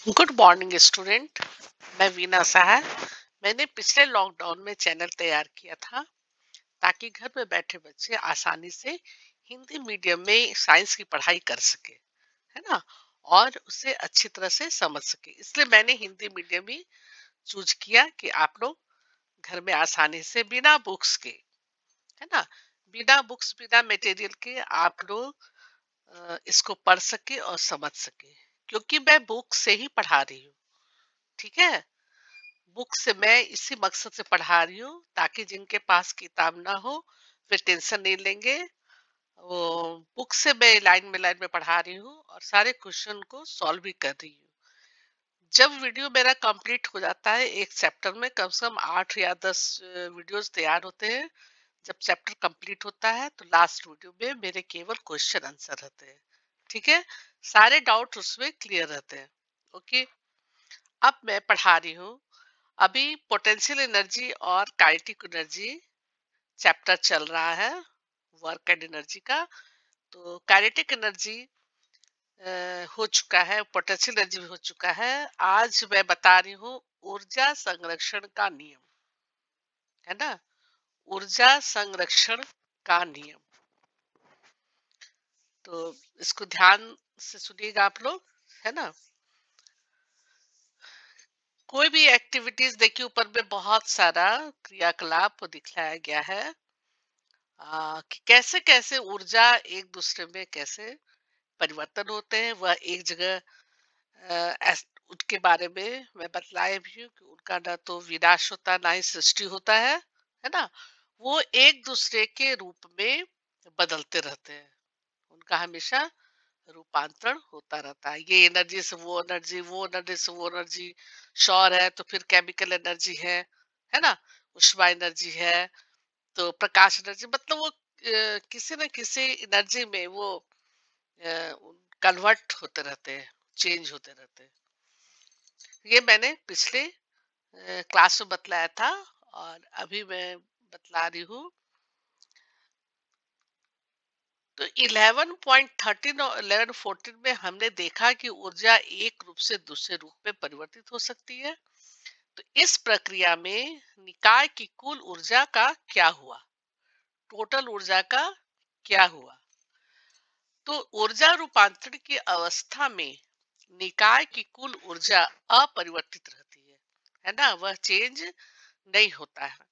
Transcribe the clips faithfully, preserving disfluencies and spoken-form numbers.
Good morning student. मैं वीना साहा। मैंने पिछले लॉकडाउन में चैनल तैयार किया था ताकि घर में बैठे बच्चे आसानी से हिंदी मीडियम में साइंस की पढ़ाई कर सके, है ना। और उसे अच्छी तरह से समझ सके, इसलिए मैंने हिंदी मीडियम ही चूज किया कि आप लोग घर में आसानी से बिना बुक्स के, है ना, बिना बुक्स बिना मटेरियल के आप लोग अ, इसको पढ़ सके और समझ सके, क्योंकि मैं बुक से ही पढ़ा रही हूँ। ठीक है। बुक से मैं इसी मकसद से पढ़ा रही हूँ ताकि जिनके पास किताब ना हो वे टेंशन नहीं लेंगे। वो बुक से मैं लाइन में लाइन में पढ़ा रही हूँ और सारे क्वेश्चन को सॉल्व भी कर रही हूँ। जब वीडियो मेरा कंप्लीट हो जाता है, एक चैप्टर में कम से कम आठ या दस वीडियोस तैयार होते हैं। जब चैप्टर कंप्लीट होता है तो लास्ट वीडियो में मेरे केवल क्वेश्चन आंसर रहते हैं। ठीक है। सारे डाउट उसमें क्लियर रहते हैं। ओके। अब मैं पढ़ा रही हूँ। अभी पोटेंशियल एनर्जी और काइनेटिक एनर्जी चैप्टर चल रहा है, वर्क एंड एनर्जी का। तो काइनेटिक एनर्जी हो चुका है, पोटेंशियल एनर्जी भी हो चुका है। आज मैं बता रही हूँ ऊर्जा संरक्षण का नियम, है ना। ऊर्जा संरक्षण का नियम। तो इसको ध्यान से सुनिएगा आप लोग, है ना। कोई भी एक्टिविटीज देखिए, ऊपर में बहुत सारा क्रियाकलाप दिखलाया गया है। आ, कि कैसे कैसे ऊर्जा एक दूसरे में कैसे परिवर्तन होते हैं, वह एक जगह अ, ऐस- उनके बारे में मैं बतलाए भी हूँ कि उनका ना तो विनाश होता ना ही सृष्टि होता है है ना। वो एक दूसरे के रूप में बदलते रहते हैं। उनका हमेशा रूपांतरण होता रहता है। ये एनर्जी से वो एनर्जी, वो एनर्जी से वो एनर्जी। सौर है तो फिर केमिकल एनर्जी है है ना। उष्मा एनर्जी है तो प्रकाश एनर्जी, मतलब वो अ, किसी न किसी एनर्जी में वो कन्वर्ट होते रहते हैं, चेंज होते रहते हैं। ये मैंने पिछले क्लास में बतलाया था और अभी मैं बतला रही हूँ। तो इलेवन पॉइंट थर्टीन और इलेवन फोर्टीन में हमने देखा कि ऊर्जा एक रूप से दूसरे रूप में परिवर्तित हो सकती है। तो इस प्रक्रिया में निकाय की कुल ऊर्जा का क्या हुआ, टोटल ऊर्जा का क्या हुआ। तो ऊर्जा रूपांतरण की अवस्था में निकाय की कुल ऊर्जा अपरिवर्तित रहती है है ना, वह चेंज नहीं होता है।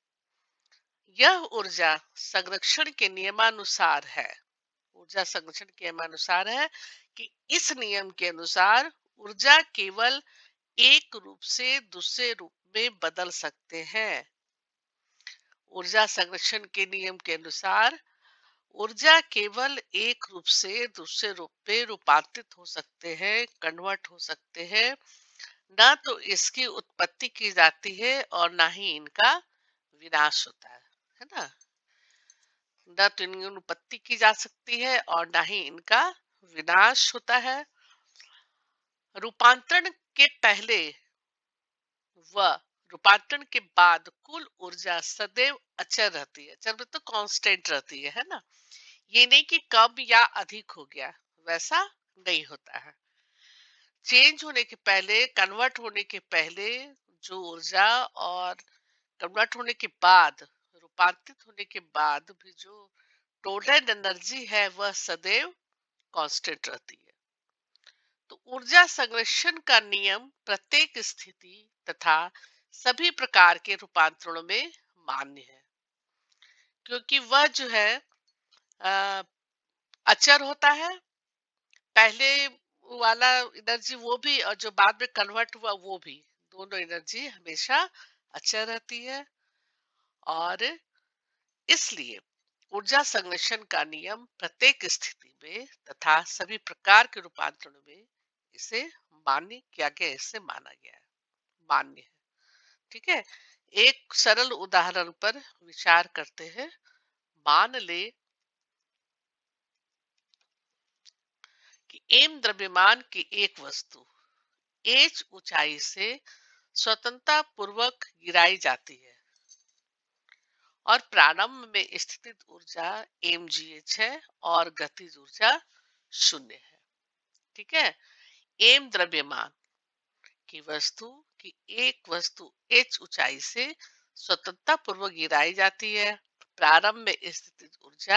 यह ऊर्जा संरक्षण के नियमानुसार है। ऊर्जा संरक्षण के नियमानुसार है कि इस नियम के अनुसार ऊर्जा केवल एक रूप से दूसरे रूप में बदल सकते हैं। ऊर्जा संरक्षण के नियम के अनुसार ऊर्जा केवल एक रूप से दूसरे रूप में रूपांतरित हो सकते हैं, कन्वर्ट हो सकते हैं। ना तो इसकी उत्पत्ति की जाती है और ना ही इनका विनाश होता है है ना। ना तो इनकी उत्पत्ति की जा सकती है और ना ही इनका विनाश होता है। रूपांतरण के पहले व रूपांतरण के बाद कुल ऊर्जा सदैव अचर रहती है। अचर मतलब कांस्टेंट रहती है है ना। ये नहीं कि कम या अधिक हो गया, वैसा नहीं होता है। चेंज होने के पहले, कन्वर्ट होने के पहले जो ऊर्जा और कन्वर्ट होने के बाद, रूपांतरित होने के बाद भी जो टोटल एनर्जी है वह सदैव कांस्टेंट रहती है। तो ऊर्जा संरक्षण का नियम प्रत्येक स्थिति तथा सभी प्रकार के रूपांतरणों में मान्य है, क्योंकि वह जो है अ, अचर होता है। पहले वाला एनर्जी वो भी और जो बाद में कन्वर्ट हुआ वो भी, दोनों एनर्जी हमेशा अचर रहती है। और इसलिए ऊर्जा संरक्षण का नियम प्रत्येक स्थिति में तथा सभी प्रकार के रूपांतरण में इसे मान्य किया गया, इसे माना गया है, मान्य है। ठीक है। एक सरल उदाहरण पर विचार करते हैं। मान ले कि एम द्रव्यमान की एक वस्तु एच ऊंचाई से स्वतंत्रता पूर्वक गिराई जाती है और प्रारंभ में स्थितिज ऊर्जा एम जी एच है और गतिज ऊर्जा शून्य है। ठीक है। एम द्रव्यमान, कि वस्तु की एक वस्तु h ऊंचाई से स्वतंत्रता पूर्वक गिराई जाती है। प्रारंभ में स्थितिज ऊर्जा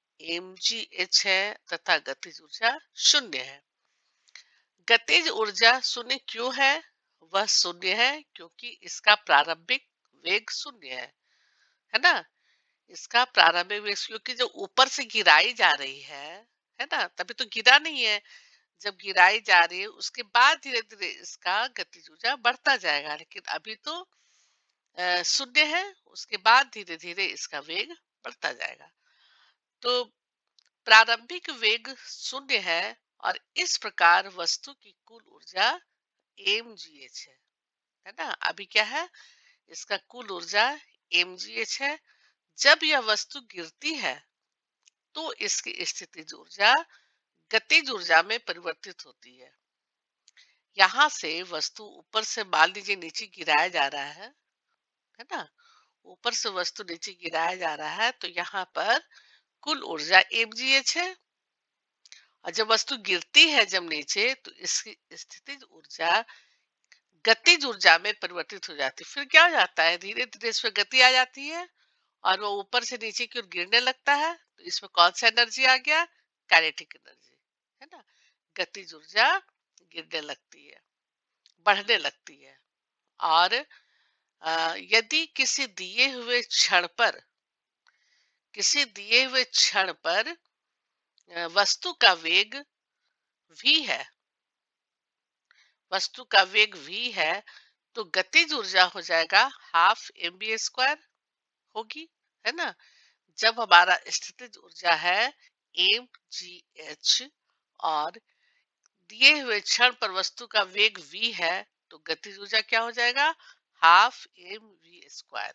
mgh है तथा गतिज ऊर्जा शून्य है। गतिज ऊर्जा शून्य क्यों है? वह शून्य है क्योंकि इसका प्रारंभिक वेग शून्य है है ना। इसका प्रारंभिक वेग, क्योंकि जो ऊपर से गिराई जा रही है है ना, तभी तो गिरा नहीं है। जब गिराई जा रही है उसके बाद धीरे धीरे इसका गतिज ऊर्जा बढ़ता जाएगा, लेकिन अभी तो अ, शून्य है। उसके बाद धीरे धीरे इसका वेग बढ़ता जाएगा। तो प्रारंभिक वेग शून्य है और इस प्रकार वस्तु की कुल ऊर्जा mgh है है ना। अभी क्या है, इसका कुल ऊर्जा mgh है। जब यह वस्तु गिरती है तो इसकी स्थितिज ऊर्जा गतिज ऊर्जा में परिवर्तित होती है। यहाँ से वस्तु ऊपर से मान लीजिए नीचे गिराया जा रहा है है ना। ऊपर से वस्तु नीचे गिराया जा रहा है तो यहाँ पर कुल ऊर्जा mgh है। और जब वस्तु गिरती है जब नीचे तो इसकी स्थितिज ऊर्जा गतिज ऊर्जा में परिवर्तित हो जाती है। फिर क्या हो जाता है, धीरे धीरे इसमें गति आ जाती है और वो ऊपर से नीचे की ओर गिरने लगता है। तो इसमें कौन सा एनर्जी आ गया? काइनेटिक एनर्जी, है ना। गतिज ऊर्जा गिरने लगती है, बढ़ने लगती है। और अ, यदि किसी दिए हुए क्षण पर किसी दिए हुए क्षण पर अ, वस्तु का वेग v है वस्तु का वेग v है तो गतिज ऊर्जा हो जाएगा हाफ एम बी स्क्वायर होगी, है ना। जब हमारा स्थितिज ऊर्जा है एम जी एच और दिए हुए क्षण पर वस्तु का वेग v है तो गतिज ऊर्जा क्या हो जाएगा? Half m v square.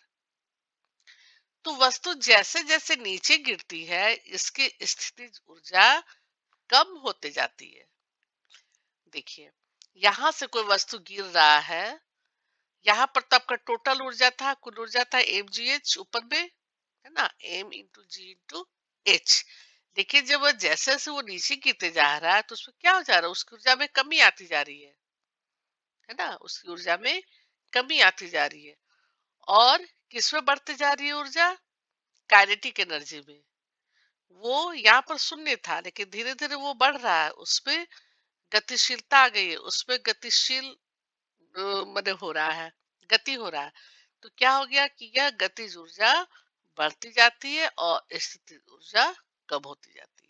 तो वस्तु जैसे जैसे नीचे गिरती है इसकी स्थितिज ऊर्जा कम होते जाती है। देखिए, यहाँ से कोई वस्तु गिर रहा है, यहाँ पर तो आपका टोटल ऊर्जा था, कुल ऊर्जा था एम जी एच ऊपर में, है ना, m into g into h. लेकिन जब वो जैसे जैसे वो नीचे गिरते जा रहा है तो उसमें क्या हो जा रहा है, उसकी ऊर्जा में कमी आती जा रही है है ना। उसकी ऊर्जा में कमी आती जा रही है। और किसमें बढ़ती जा रही है ऊर्जा? काइनेटिक एनर्जी में। वो यहाँ पर शून्य था लेकिन धीरे धीरे वो बढ़ रहा है, उसमें गतिशीलता आ गई है, उसमें गतिशील अ, मने हो रहा है, गति हो रहा है। तो क्या हो गया कि यह गतिज ऊर्जा बढ़ती जाती है और स्थितिज ऊर्जा कम होती जाती है।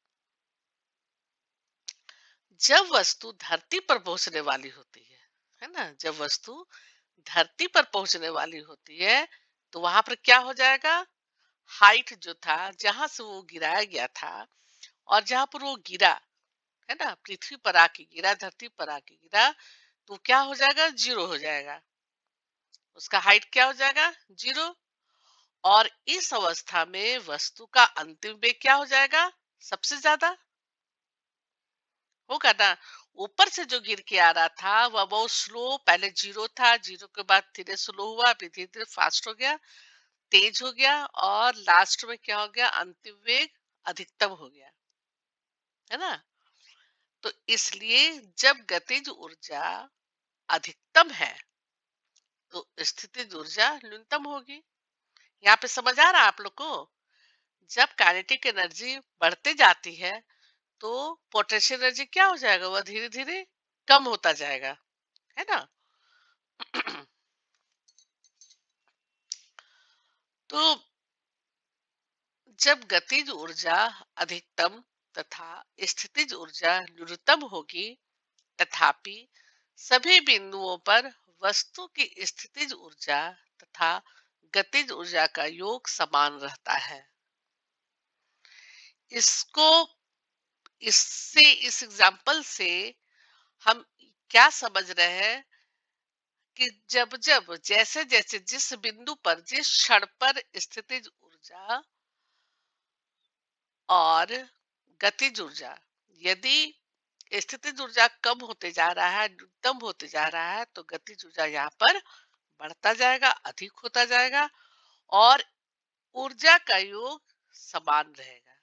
जब वस्तु धरती पर पहुंचने वाली होती है है ना, जब वस्तु धरती पर पहुंचने वाली होती है तो वहां पर क्या हो जाएगा, हाइट जो था जहां से वो गिराया गया था और जहां पर वो गिरा, है ना, पृथ्वी पर आके गिरा, धरती पर आके गिरा, तो क्या हो जाएगा? जीरो हो जाएगा। उसका हाइट क्या हो जाएगा? जीरो। और इस अवस्था में वस्तु का अंतिम वेग क्या हो जाएगा? सबसे ज्यादा होगा ना। ऊपर से जो गिर के आ रहा था वह बहुत स्लो, पहले जीरो था, जीरो के बाद धीरे स्लो हुआ, फिर धीरे धीरे फास्ट हो गया, तेज हो गया और लास्ट में क्या हो गया? अंतिम वेग अधिकतम हो गया, है ना। तो इसलिए जब गतिज ऊर्जा अधिकतम है तो स्थितिज ऊर्जा न्यूनतम होगी। यहाँ पे समझ आ रहा है आप लोग को? जब काइनेटिक एनर्जी बढ़ते जाती है तो पोटेंशियल एनर्जी क्या हो जाएगा? वह धीरे धीरे कम होता जाएगा, है ना। तो जब गतिज ऊर्जा अधिकतम तथा स्थितिज ऊर्जा न्यूनतम होगी, तथापि सभी बिंदुओं पर वस्तु की स्थितिज ऊर्जा तथा गतिज ऊर्जा का योग समान रहता है। इसको इससे इस एग्जांपल से हम क्या समझ रहे हैं कि जब जब जैसे जैसे जिस बिंदु पर जिस क्षण पर स्थितिज ऊर्जा और गतिज ऊर्जा, यदि स्थितिज ऊर्जा कम होते जा रहा है, न्यूनतम होते जा रहा है, तो गतिज ऊर्जा यहाँ पर बढ़ता जाएगा, अधिक होता जाएगा और ऊर्जा का योग समान रहेगा।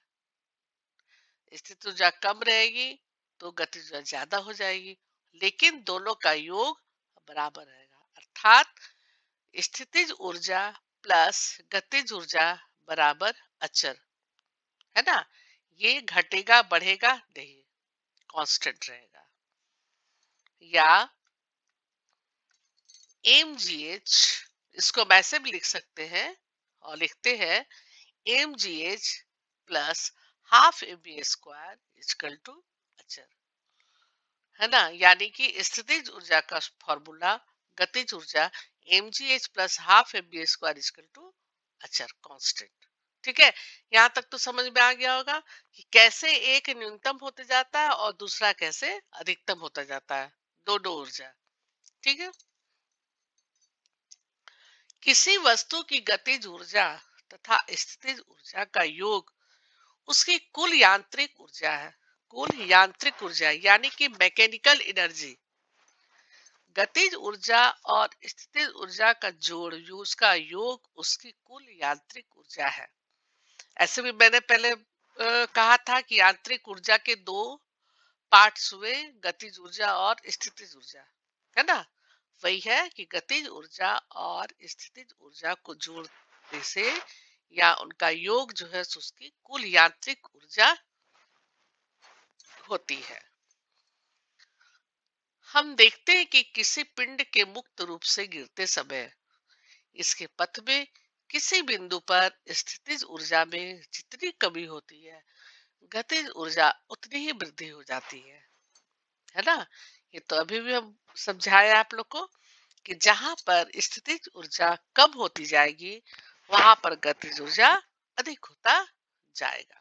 स्थितिज ऊर्जा कम रहेगी तो गतिज ऊर्जा ज्यादा हो जाएगी, लेकिन दोनों का योग बराबर रहेगा। अर्थात स्थितिज ऊर्जा प्लस गतिज ऊर्जा बराबर अचर, है ना। ये घटेगा बढ़ेगा नहीं, कांस्टेंट रहेगा। या एम जी एच, इसको हम ऐसे भी लिख सकते हैं और लिखते हैं m g h plus half m v square equal to अचर, है ना। यानी कि स्थितिज ऊर्जा का फॉर्मूला गतिज ऊर्जा m g h plus half m v square equal to अचर, कांस्टेंट। ठीक है, यहाँ तक तो समझ में आ गया होगा कि कैसे एक न्यूनतम होते जाता है और दूसरा कैसे अधिकतम होता जाता है, दोनों ऊर्जा। ठीक है, किसी वस्तु की गतिज ऊर्जा तथा स्थितिज ऊर्जा का योग उसकी कुल यांत्रिक ऊर्जा है। कुल यांत्रिक ऊर्जा यानी कि मैकेनिकल एनर्जी। गतिज ऊर्जा और स्थितिज ऊर्जा का जोड़ यू उसका योग उसकी कुल यांत्रिक ऊर्जा है। ऐसे भी मैंने पहले अ, कहा था कि यांत्रिक ऊर्जा के दो पार्ट्स हुए, गतिज ऊर्जा और स्थितिज ऊर्जा, है ना। वही है कि गतिज ऊर्जा और स्थितिज ऊर्जा को जोड़ने से या उनका योग जो है सो उसकी कुल यांत्रिक ऊर्जा होती है। हम देखते हैं कि किसी पिंड के मुक्त रूप से गिरते समय इसके पथ में किसी बिंदु पर स्थितिज ऊर्जा में जितनी कमी होती है, गतिज ऊर्जा उतनी ही वृद्धि हो जाती है है ना। ये तो अभी भी हम समझाए आप लोग को कि जहां पर स्थितिज ऊर्जा कम होती जाएगी वहां पर गतिज ऊर्जा अधिक होता जाएगा।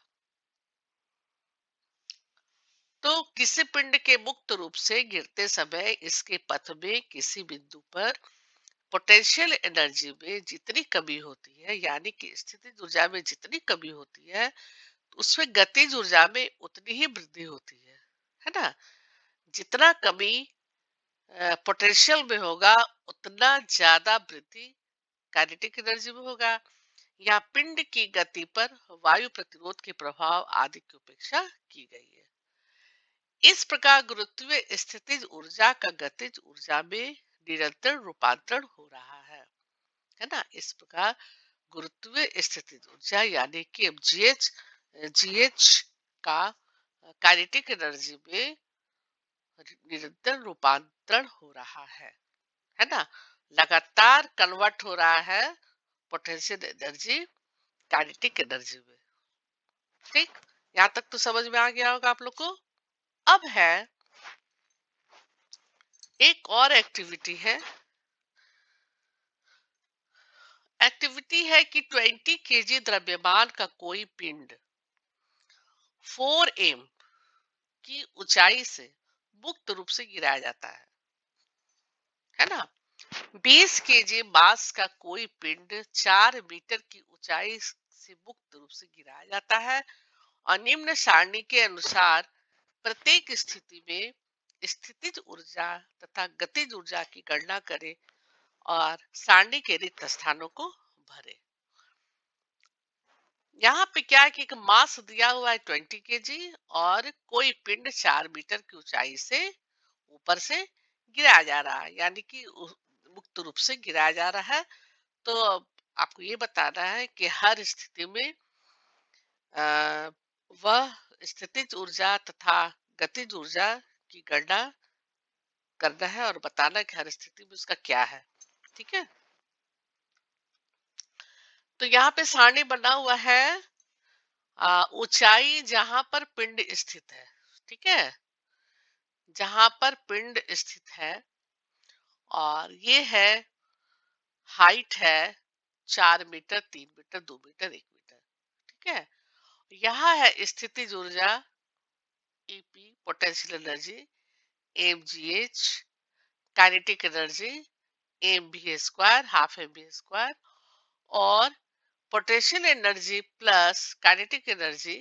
तो किसी पिंड के मुक्त रूप से गिरते समय इसके पथ में किसी बिंदु पर पोटेंशियल एनर्जी में जितनी कमी होती है, यानी कि स्थितिज ऊर्जा में जितनी कमी होती है उसमें गतिज ऊर्जा में उतनी ही वृद्धि होती है है ना। जितना कमी पोटेंशियल में होगा उतना ज्यादा वृद्धि काइनेटिक एनर्जी में होगा। या पिंड की गति पर वायु प्रतिरोध के प्रभाव आदि की उपेक्षा की गई है। इस प्रकार गुरुत्वीय स्थितिज ऊर्जा का गतिज ऊर्जा में निरंतर रूपांतरण हो रहा है है ना। इस प्रकार गुरुत्वीय स्थितिज ऊर्जा यानी कि जीएच जीएच का काइनेटिक एनर्जी में निरंतर रूपांतरण हो रहा है है ना। लगातार कन्वर्ट हो रहा है पोटेंशियल एनर्जी काइनेटिक एनर्जी में। ठीक, यहाँ तक तो समझ में आ गया होगा आप लोग को। अब है एक और एक्टिविटी है। एक्टिविटी है कि ट्वेंटी केजी द्रव्यमान का कोई पिंड फोर एम की ऊंचाई से मुक्त रूप से गिराया जाता है है ना। बीस केजी मास का कोई पिंड चार मीटर की ऊंचाई से मुक्त रूप से गिराया जाता है और निम्न सारणी के अनुसार प्रत्येक स्थिति में स्थितिज ऊर्जा तथा गतिज ऊर्जा की गणना करें और सारणी के रिक्त स्थानों को भरे। यहाँ पे क्या है कि एक मास दिया हुआ है ट्वेंटी केजी और कोई पिंड चार मीटर की ऊंचाई से ऊपर से गिराया जा रहा है, यानी कि उ- मुक्त रूप से गिराया जा रहा है। तो अब आपको ये बताना है कि हर स्थिति में अ, वह स्थितिज ऊर्जा तथा गतिज ऊर्जा की गणना करना है और बताना है कि हर स्थिति में उसका क्या है। ठीक है, तो यहाँ पे सारणी बना हुआ है आ, ऊंचाई जहां पर पिंड स्थित है। ठीक है, जहां पर पिंड स्थित है और ये है हाइट है चार मीटर, तीन मीटर, दो मीटर, एक मीटर। ठीक है, यहाँ है स्थितिज ऊर्जा e p potential energy, m g h kinetic energy m v square half m v square और potential energy plus kinetic energy,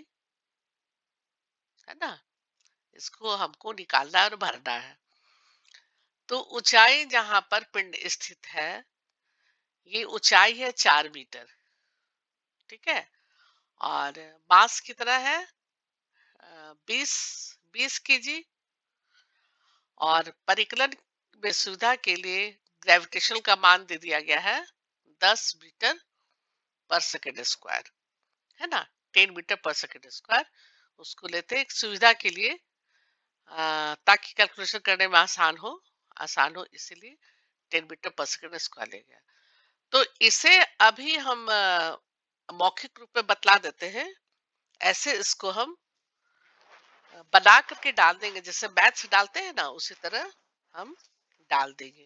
है ना। इसको हमको निकालना है और भरना है। तो ऊंचाई जहां पर पिंड स्थित है ये ऊंचाई है चार मीटर। ठीक है, और मास कितना है बीस बीस केजी और परिकलन में सुविधा के लिए ग्रेविटेशन का मान दे दिया गया है दस मीटर पर सेकेंड स्क्वायर, है ना। Ten metre per second square उसको लेते हैं एक सुविधा के लिए, आ, ताकि कैलकुलेशन करने में आसान हो, आसान हो इसीलिए ten metre per second square ले गया। तो इसे अभी हम अ, मौखिक रूप में बतला देते हैं। ऐसे इसको हम अ, बना करके डाल देंगे, जैसे मैथ्स डालते हैं ना, उसी तरह हम डाल देंगे,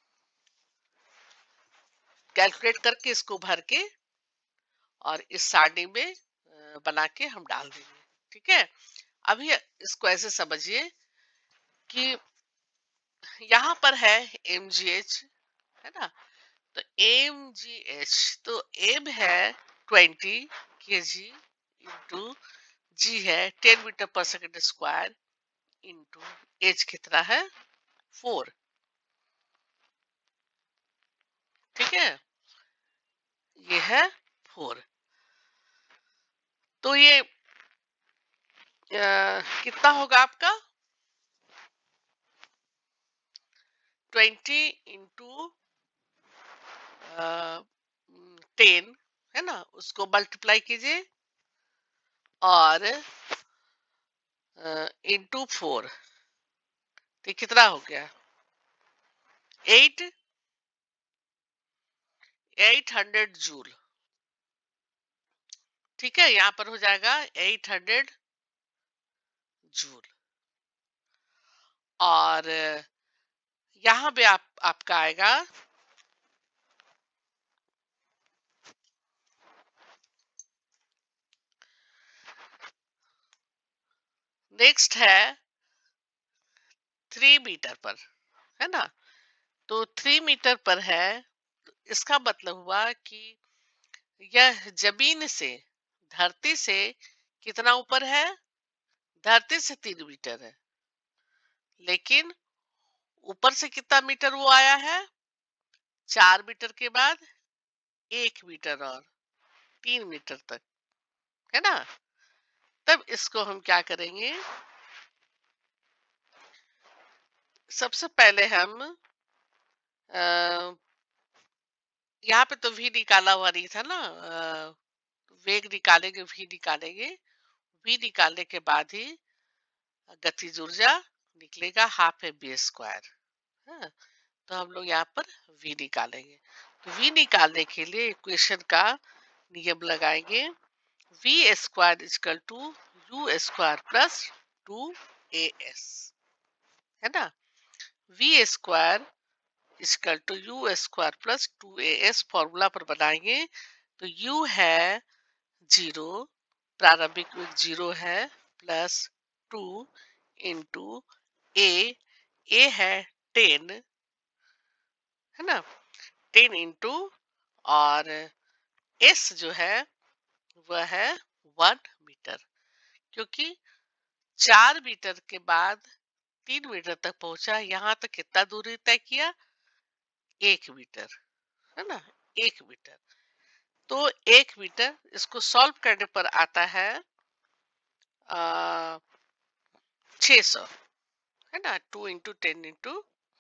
कैलकुलेट करके इसको भर के और इस सारणी में अ, बना के हम डाल देंगे। ठीक है, अभी इसको ऐसे समझिए कि यहाँ पर है एम जी एच, है ना। तो एम जी एच, तो एम है twenty k g into g है ten metre per second square into h कितना है फोर। ठीक है, ये है फोर। तो ये अ, कितना होगा आपका ट्वेंटी इंटू टेन, है ना, उसको मल्टीप्लाई कीजिए और इंटू फोर, तो कितना हो गया एट एट हंड्रेड जूल। ठीक है, यहाँ पर हो जाएगा एट हंड्रेड जूल। और यहाँ पे आप आपका आएगा नेक्स्ट है थ्री मीटर पर, है ना। तो थ्री मीटर पर है, तो इसका मतलब हुआ कि यह जमीन से, धरती से कितना ऊपर है, धरती से तीन मीटर है, लेकिन ऊपर से कितना मीटर वो आया है, चार मीटर के बाद एक मीटर और तीन मीटर तक, है ना। तब इसको हम क्या करेंगे, सबसे पहले हम अ, यहाँ पे तो वी निकाला हुआ नहीं था ना, अ, वेग निकालेंगे, वी निकालेंगे, वी निकालने के बाद ही गतिज ऊर्जा निकलेगा हाफ एम बी स्क्वायर। हाँ, तो हम लोग यहाँ पर वी निकालेंगे। तो वी निकालने के लिए इक्वेशन का नियम लगाएंगे, v square equal to u square plus two a s, है ना। V square equal to u square plus two a s formula पर बनाएंगे। तो यू है जीरो, प्रारंभिक वेग जीरो है, plus two into a, a है टेन, है ना, टेन इंटू, और एस जो है वह है वन मीटर, क्योंकि चार मीटर के बाद तीन मीटर तक पहुंचा, यहाँ तक कितना दूरी तय किया, एक मीटर, है ना, एक मीटर। तो एक मीटर इसको सॉल्व करने पर आता है छह सौ, है ना, टू इंटू टेन इंटू,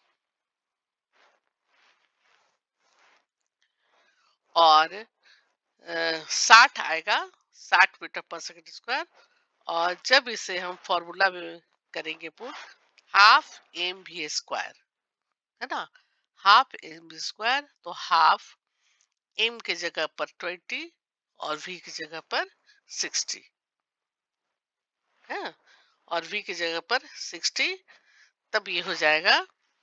और साठ आएगा, साठ मीटर पर सेकेंड स्क्वायर। और जब इसे हम फॉर्मूला में करेंगे put, half m v square, है ना, हाफ एम भी स्क्वायर, तो हाफ एम के जगह पर ट्वेंटी और वी की जगह पर सिक्सटी, है, और वी की जगह पर सिक्सटी। तब ये हो जाएगा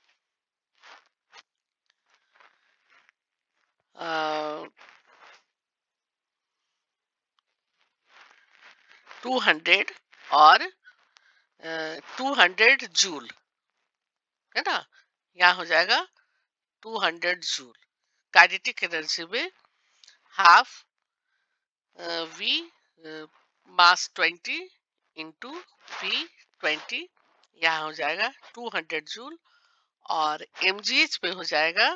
टू हंड्रेड और टू हंड्रेड जूल, है ना, यहाँ हो जाएगा two hundred joule. Kinetic energy में half v mass twenty into v twenty, यहाँ हो जाएगा टू हंड्रेड जूल, और एमजीएच पे हो जाएगा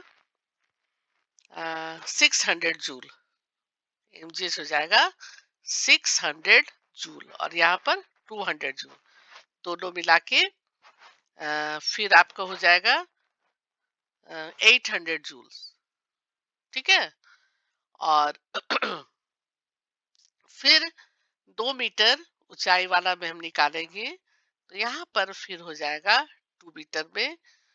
सिक्स हंड्रेड जूल, एमजीएच हो जाएगा सिक्स हंड्रेड जूल, और यहाँ पर टू हंड्रेड जूल, दोनों मिला के फिर आपका हो जाएगा एट हंड्रेड जूल्स। ठीक है। और फिर दो मीटर ऊंचाई वाला में हम निकालेंगे, तो यहाँ पर फिर हो जाएगा टू मीटर में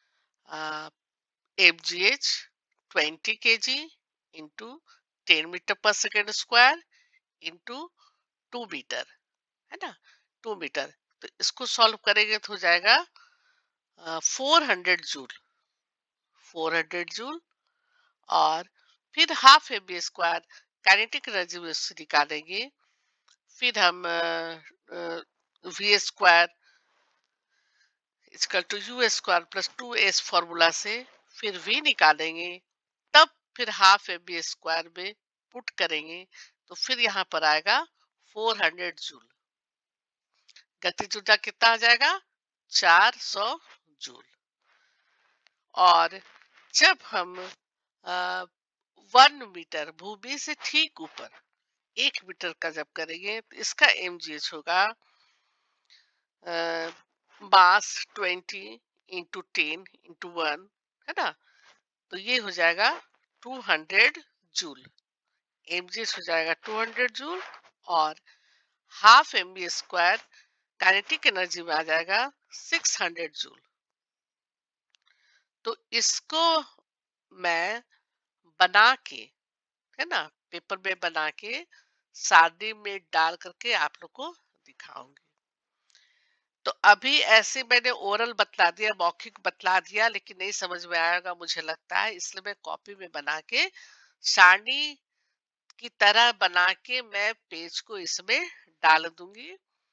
m g h twenty k g into ten metre per second square into two metre, है ना, टू मीटर। तो इसको सॉल्व करेंगे तो हो जाएगा four hundred joule, four hundred joule. और फिर half m v square kinetic energy में से निकालेंगे। फिर हम v square equal to u square plus two s formula से फिर v निकालेंगे। तब फिर हाफ एम बी स्क्वायर में पुट करेंगे, तो फिर यहाँ पर आएगा फोर हंड्रेड जूल। गतिज ऊर्जा कितना आ जाएगा? चार सौ जूल। और जब हम वन मीटर भूमि से ठीक ऊपर एक मीटर का जब करेंगे, तो इसका एम जी एच होगा mass twenty into ten into one, है ना। तो ये हो जाएगा two hundred joule. M g h हो जाएगा टू हंड्रेड जूल। और half m v square kinetic energy में आ जाएगा सिक्स हंड्रेड जूल। तो इसको मैं बना के, है ना, पेपर में बना के सारणी में डाल करके आप लोग को दिखाऊंगी। तो अभी ऐसे मैंने ओरल बतला दिया, मौखिक बतला दिया, लेकिन नहीं समझ में आएगा मुझे लगता है, इसलिए मैं कॉपी में बना के सारणी की तरह बना के मैं पेज को इसमें डाल दूंगी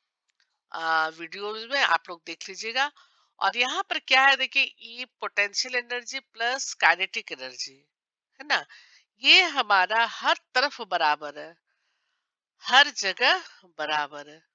वीडियो में, आप लोग देख लीजिएगा। और यहाँ पर क्या है देखिए, E potential energy plus kinetic energy, है ना, ये हमारा हर तरफ बराबर है, हर जगह बराबर है।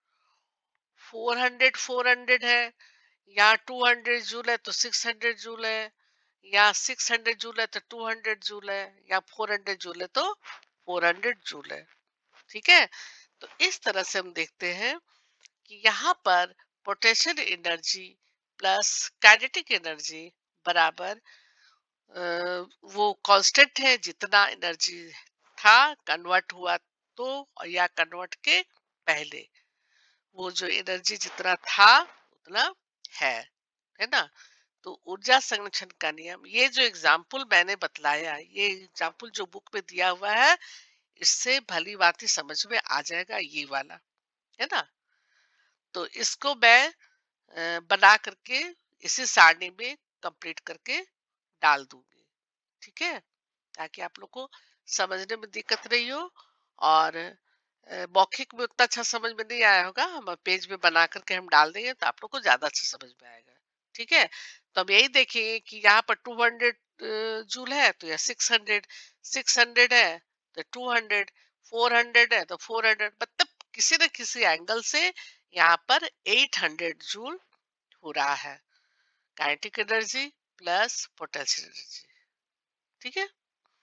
फोर हंड्रेड फोर हंड्रेड है, यहाँ टू हंड्रेड जूल है तो सिक्स हंड्रेड जूल है, यहाँ सिक्स हंड्रेड जूल है तो टू हंड्रेड जूल है, यहाँ फोर हंड्रेड जूल है तो फोर हंड्रेड जूल है। ठीक है। तो इस तरह से हम देखते हैं कि यहाँ पर potential energy plus kinetic energy बराबर अ, वो कांस्टेंट है, जितना एनर्जी था कन्वर्ट हुआ तो, और या कन्वर्ट के पहले वो जो एनर्जी जितना था उतना है है ना। तो ऊर्जा संरक्षण का नियम, ये जो एग्जाम्पल मैंने बतलाया, ये एग्जाम्पल जो बुक में दिया हुआ है, इससे भली भांति समझ में आ जाएगा ये वाला, है ना। तो इसको मैं अ, बना करके इसी सारणी में कंप्लीट करके डाल दूंगी। ठीक है, ताकि आप लोग को समझने में दिक्कत नहीं हो। और अ, मौखिक में उतना अच्छा समझ में नहीं आया होगा, हम पेज में बना करके हम डाल देंगे तो आप लोग को ज्यादा अच्छा समझ में आएगा। ठीक है। तो हम यही देखेंगे कि यहाँ पर टू हंड्रेड जूल है तो यह सिक्स हंड्रेड, सिक्स हंड्रेड है तो टू हंड्रेड, फोर हंड्रेड है तो फोर हंड्रेड, मतलब किसी न किसी एंगल से यहाँ पर एट हंड्रेड जूल हो रहा है, kinetic energy plus potential energy. ठीक है।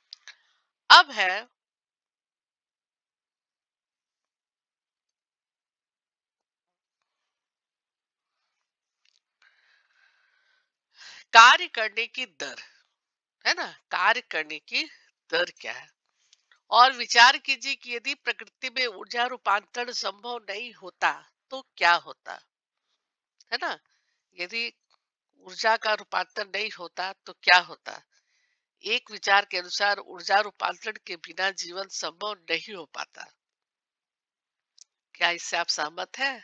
अब है कार्य करने की दर, है ना, कार्य करने की दर क्या है। और विचार कीजिए कि यदि प्रकृति में ऊर्जा रूपांतरण संभव नहीं होता तो क्या होता, है ना। यदि ऊर्जा का रूपांतरण नहीं होता तो क्या होता। एक विचार के अनुसार ऊर्जा रूपांतरण के बिना जीवन संभव नहीं हो पाता। क्या इससे आप सहमत हैं?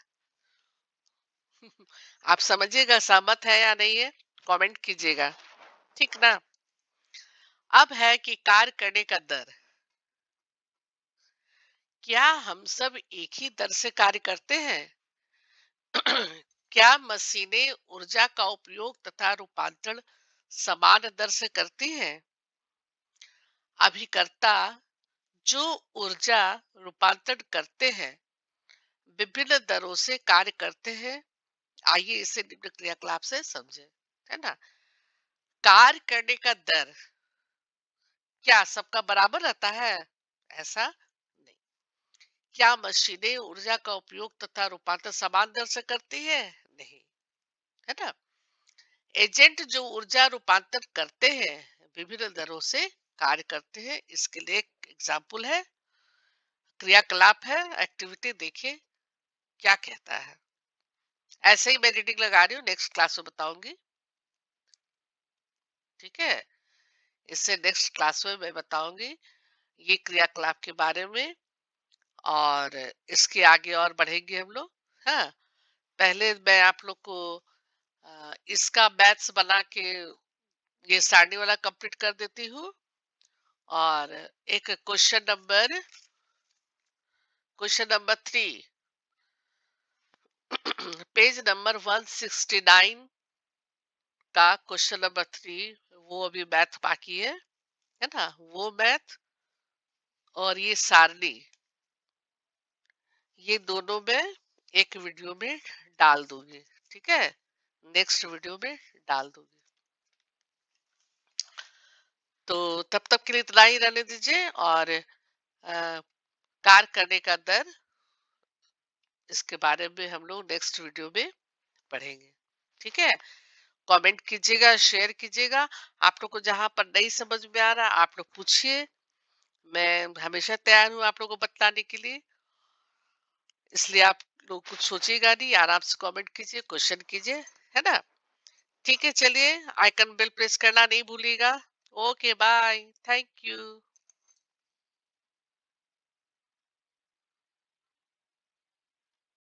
आप समझिएगा सहमत है या नहीं है, कमेंट कीजिएगा। ठीक ना। अब है कि कार्य करने का दर, क्या हम सब एक ही दर से कार्य करते हैं? क्या मशीनें ऊर्जा का उपयोग तथा रूपांतरण समान दर से करती हैं? अभिकर्ता जो ऊर्जा रूपांतरण करते हैं विभिन्न दरों से कार्य करते हैं। आइए इसे निम्न क्रियाकलाप से समझें, है ना। कार्य करने का दर क्या सबका बराबर रहता है? ऐसा नहीं। क्या मशीनें ऊर्जा का उपयोग तथा रूपांतरण समान दर से करती है? नहीं, है ना। एजेंट जो ऊर्जा रूपांतर करते हैं विभिन्न दरों से कार्य करते हैं। इसके लिए एक एग्जाम्पल है, क्रियाकलाप है, एक्टिविटी। देखिए क्या कहता है। ऐसे ही मैं रीडिंग लगा रही हूँ, नेक्स्ट क्लास में बताऊंगी। ठीक है, इससे नेक्स्ट क्लास में मैं बताऊंगी ये क्रियाकलाप के बारे में, और इसके आगे और बढ़ेंगे हम लोग। हाँ, पहले मैं आप लोग को अ, इसका मैथ्स बना के ये सारणी वाला कंप्लीट कर देती हूँ। और एक question number question number three, page number one sixty nine का क्वेश्चन नंबर थ्री, वो अभी मैथ बाकी है है ना, वो मैथ और ये सारणी, ये दोनों मैं एक वीडियो में डाल दूंगी। ठीक है, नेक्स्ट वीडियो में डाल दूंगी। तो तब तक के लिए इतना ही रहने दीजिए। और अ, कार्य करने का दर, इसके बारे में हम लोग नेक्स्ट वीडियो में पढ़ेंगे। ठीक है, कमेंट कीजिएगा, शेयर कीजिएगा। आप लोग को जहां पर नहीं समझ में आ रहा आप लोग पूछिए, मैं हमेशा तैयार हूँ आप लोगों को बताने के लिए। इसलिए आप लोग कुछ सोचिएगा नहीं, आराम से कमेंट कीजिए, क्वेश्चन कीजिए, है ना। ठीक है, चलिए, आइकन बेल प्रेस करना नहीं भूलिएगा। Okay, bye, thank you.